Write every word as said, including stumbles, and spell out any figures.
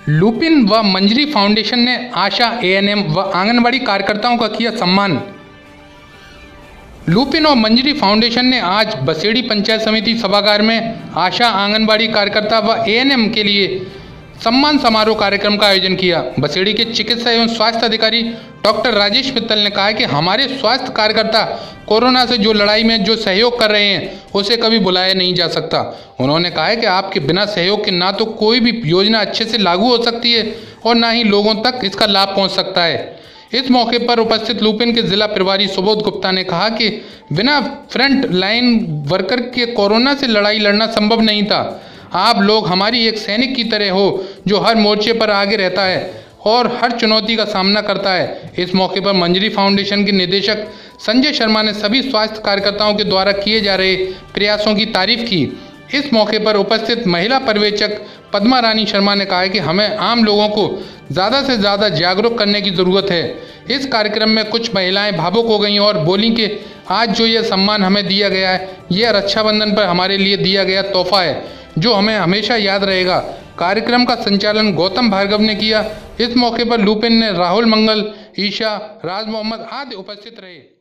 Lupin व मंजरी foundation ने आशा, ANM व आंगनबाड़ी कार्यकर्ताओं का किया सम्मान। लुपिन और मंजरी फाउंडेशन ने आज बसेड़ी पंचायत समिति सभागार में आशा, आंगनबाड़ी कार्यकर्ता व एएनएम के लिए सम्मान समारोह कार्यक्रम का आयोजन किया। बसेड़ी के चिकित्सा एवं स्वास्थ्य अधिकारी डॉक्टर राजेश मित्तल ने कहा कि हमारे स्वास्थ्य कार्यकर्ता कोरोना से जो लड़ाई में जो सहयोग कर रहे हैं उसे कभी बुलाया नहीं जा सकता। उन्होंने कहा है कि आपके बिना सहयोग के ना तो कोई भी योजना अच्छे से लागू हो सकती है और ना ही लोगों तक इसका लाभ पहुंच सकता है। इस मौके पर उपस्थित लुपिन के जिला प्रभारी सुबोध गुप्ता ने कहा कि बिना फ्रंट लाइन वर्कर के कोरोना से लड़ाई लड़ना संभव नहीं था। आप लोग हमारी एक सैनिक की तरह हो जो हर मोर्चे पर आगे रहता है और हर चुनौती का सामना करता है। इस मौके पर मंजरी फाउंडेशन के निदेशक संजय शर्मा ने सभी स्वास्थ्य कार्यकर्ताओं के द्वारा किए जा रहे प्रयासों की तारीफ की। इस मौके पर उपस्थित महिला पर्यवेक्षक पद्मा रानी शर्मा ने कहा कि हमें आम लोगों को ज़्यादा से ज़्यादा जागरूक करने की ज़रूरत है। इस कार्यक्रम में कुछ महिलाएं भावुक हो गईं और बोली कि आज जो यह सम्मान हमें दिया गया है, यह रक्षाबंधन पर हमारे लिए दिया गया तोहफा है जो हमें हमेशा याद रहेगा। कार्यक्रम का संचालन गौतम भार्गव ने किया। इस मौके पर लुपिन ने राहुल मंगल, ईशा, राज मोहम्मद आदि उपस्थित रहे।